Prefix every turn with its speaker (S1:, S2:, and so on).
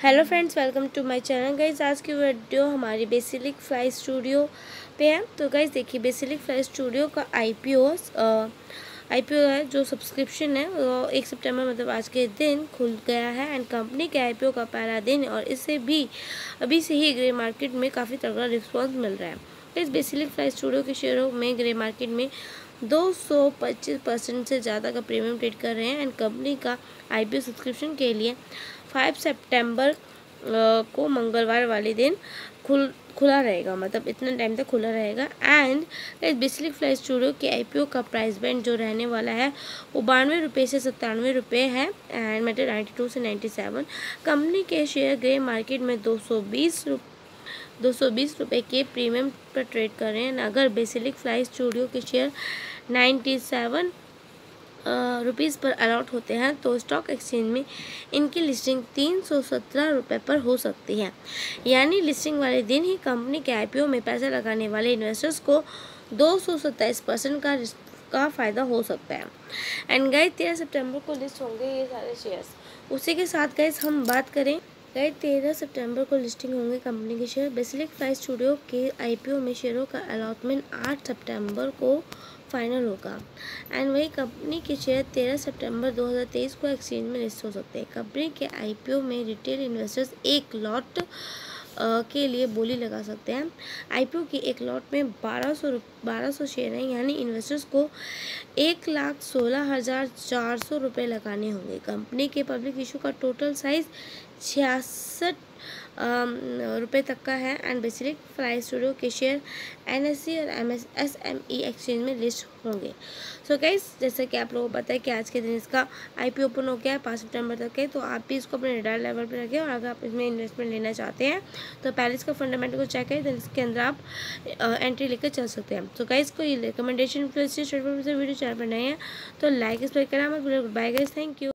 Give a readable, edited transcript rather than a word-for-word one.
S1: Hello friends, welcome to my channel. Guys आज की video हमारी बेसिलिक फ्लाई स्टूडियो पे है। तो गाइज देखिए, बेसिलिक फ्लाई स्टूडियो का आईपीओ है, जो सब्सक्रिप्शन है वो 1 सितंबर मतलब आज के दिन खुल गया है। एंड कंपनी के आईपीओ का पहला दिन और इससे भी अभी से ही ग्रे मार्केट में काफ़ी तगड़ा रिस्पॉन्स मिल रहा है। इस बेसिलिक फ्लाई स्टूडियो के शेयरों में ग्रे मार्केट में 225% से ज़्यादा का प्रीमियम ट्रेड कर रहे हैं। एंड कंपनी का आईपीओ सब्सक्रिप्शन के लिए 5 सितंबर को मंगलवार वाले दिन खुला रहेगा, मतलब इतना टाइम तक खुला रहेगा। एंड इस बेसिलिक फ्लाई स्टूडियो के आईपीओ का प्राइस बैंड जो रहने वाला है वो 92 रुपये से 97 रुपये है। एंड मतलब 92 से 97। कंपनी के शेयर ग्रे मार्केट में 220 रुपये के प्रीमियम पर ट्रेड कर रहे हैं। अगर बेसिलिक फ्लाई स्टूडियो के शेयर 97 रुपीज़ पर अलॉट होते हैं तो स्टॉक एक्सचेंज में इनकी लिस्टिंग 317 रुपये पर हो सकती है। यानी लिस्टिंग वाले दिन ही कंपनी के आईपीओ में पैसा लगाने वाले इन्वेस्टर्स को 227% का फ़ायदा हो सकता है। एंड गाइस 13 सितंबर को लिस्ट होंगे ये सारे शेयर्स। उसी के साथ गाइस हम बात करें, गाइस 13 सितंबर को लिस्टिंग होंगे कंपनी के शेयर। बेसिलिक फ्लाई स्टूडियो के आईपीओ में शेयरों का अलॉटमेंट 8 सितंबर को फाइनल होगा। एंड वही कंपनी के शेयर 13 सितंबर 2023 को एक्सचेंज में लिस्ट हो सकते हैं। कंपनी के आईपीओ में रिटेल इन्वेस्टर्स एक लॉट के लिए बोली लगा सकते हैं। आईपीओ की एक लॉट में 1200 शेयर हैं, यानी इन्वेस्टर्स को 1,16,400 रुपये लगाने होंगे। कंपनी के पब्लिक इशू का टोटल साइज 66 रुपये तक का है। एंड बेसिलिक फ्लाई स्टूडियो के शेयर एनएससी और एसएमई एक्सचेंज में लिस्ट होंगे। सो गाइस, जैसे कि आप लोगों को पता है कि आज के दिन इसका आईपीओ ओपन हो गया है, 5 सितंबर तक है। तो आप भी इसको अपने रडार लेवल पर रखें और अगर आप इसमें इन्वेस्टमेंट लेना चाहते हैं तो पहले इसका फंडामेंटल को चेक करें, देन इसके अंदर आप एंट्री लेकर चल सकते हैं। तो गाइस कोई रिकमेंडेशन वीडियो चैनल पर नए हैं तो लाइक इस पर करें। Bye guys, thank you.